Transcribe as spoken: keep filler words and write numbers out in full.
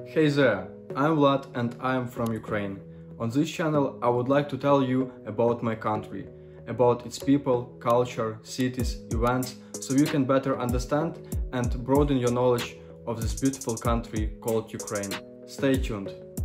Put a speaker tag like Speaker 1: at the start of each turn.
Speaker 1: Hey there, I'm Vlad and I'm from Ukraine. On this channel I would like to tell you about my country, about its people, culture, cities, events, so you can better understand and broaden your knowledge of this beautiful country called Ukraine. Stay tuned.